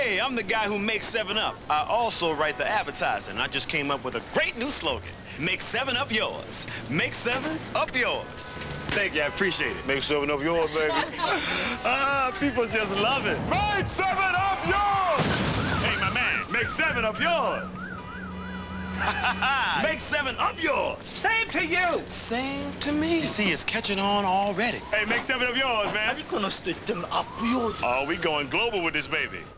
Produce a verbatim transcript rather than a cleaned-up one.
Hey, I'm the guy who makes seven up. I also write the advertising. I just came up with a great new slogan. Make seven up yours. Make seven up yours. Thank you, I appreciate it. Make seven up yours, baby. Ah, people just love it. Make seven up yours! Hey, my man, make seven up yours. Make seven up yours. Same to you. Same to me. You see, it's catching on already. Hey, make seven up yours, man. 아니, 그건 어쨌든 앞부요. Oh, we going global with this baby.